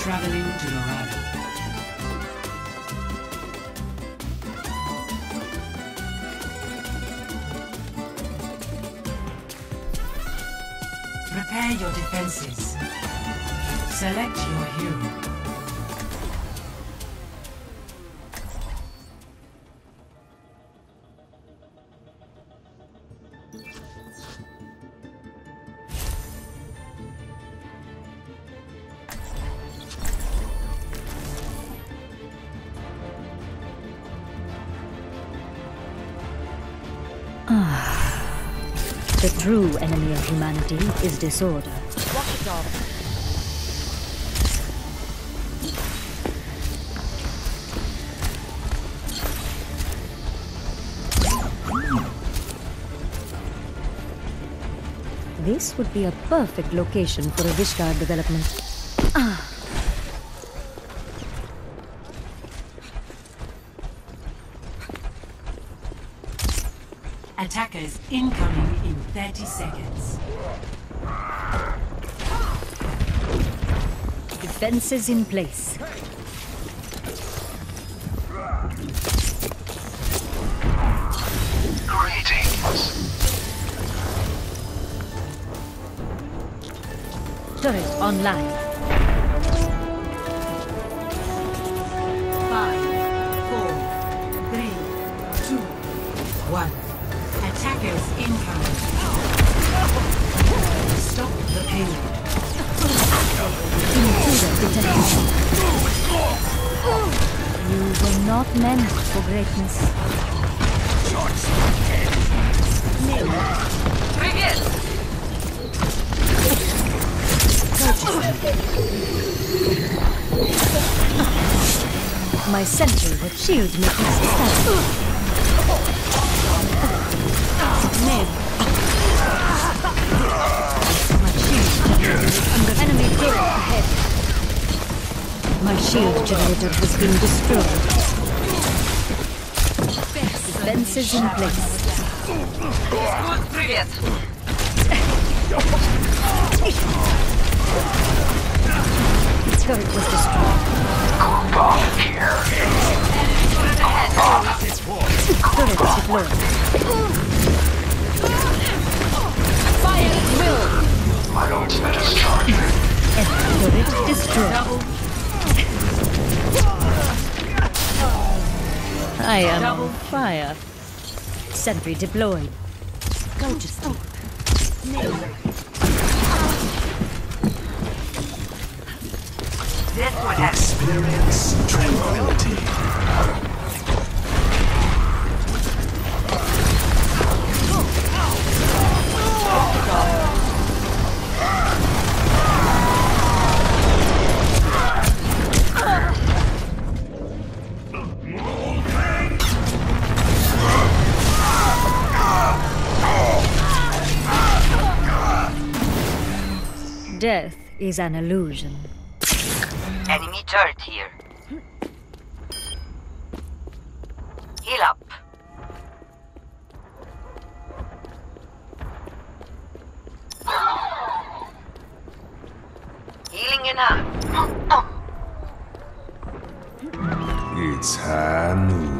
Traveling to Dorado. Prepare your defenses. Select your hero. The true enemy of humanity is disorder. Walk it off. This would be a perfect location for a Wishguard development. Attackers incoming in 30 seconds. Defenses in place. Greetings. Turret online. 5, 4, 3, 2, 1. Attackers incoming. Stop the payload. Intruder detected. You were not meant for greatness. Привет! My sentry with shield making stand. Ned. My shield generator is under enemy door ahead. My shield generator has been destroyed. Defenses in place. Good, привет! Turret was destroyed. Bomb here. Turret deployed. Fire at will! My ultimate is charging. Turret destroyed. I am on fire. Sentry deployed. Go to sleep. This one has Experience tranquility. Death is an illusion. enemy turret here. Heal up. Healing enough. It's high noon.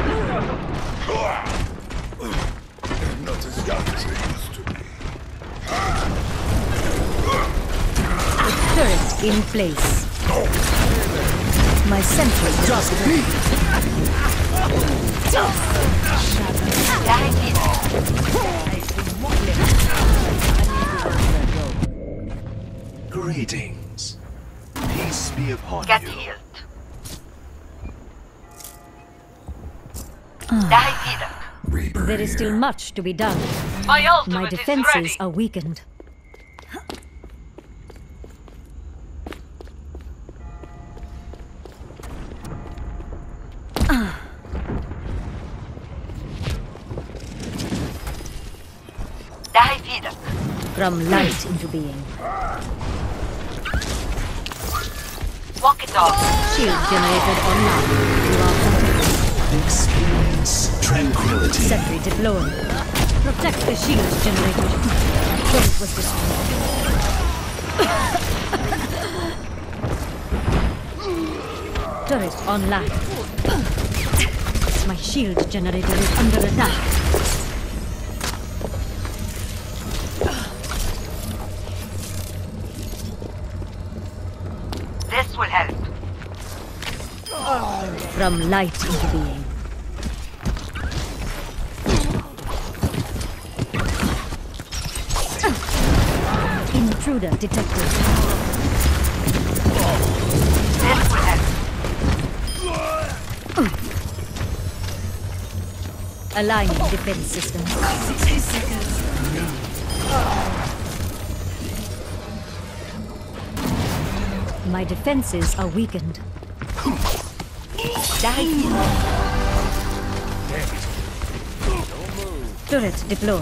Not as young as I used to be. Turret in place. My sentry just Greetings. Peace be upon Get you. healed. Die wieder. Reaper There is still here. much to be done. My ultimate My is ready. defenses are weakened. Die wieder. From light into being. Walk it off. Shield generated online. You are protected. Experience tranquility. Sentry deployed. Protect the shield generator. Turret was destroyed. Turret online. My shield generator is under attack. This will help. From light into being. Intruder detected. This will help. Aligning defense systems. 60 seconds. My defenses are weakened. Turret deployed.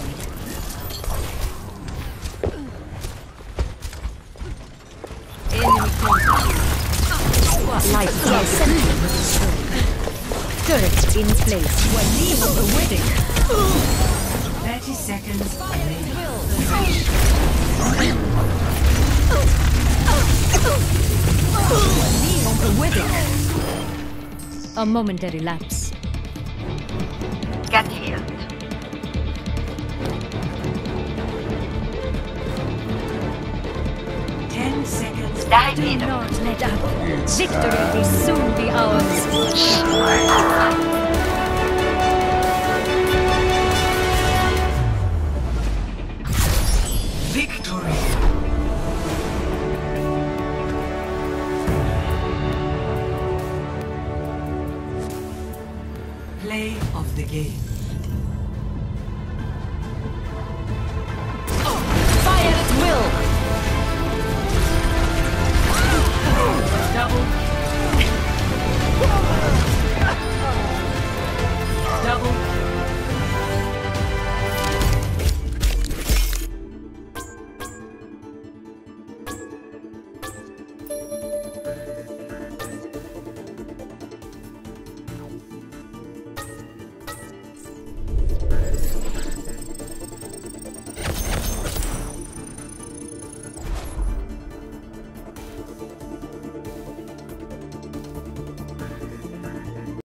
Enemy contact. Light sensor destroyed. Turret in place. When you on the wedding. 30 seconds. On the wedding. A momentary lapse. Get healed. Seconds. Die Do wieder. not let up. Victory will soon be ours. Victory. Play of the game.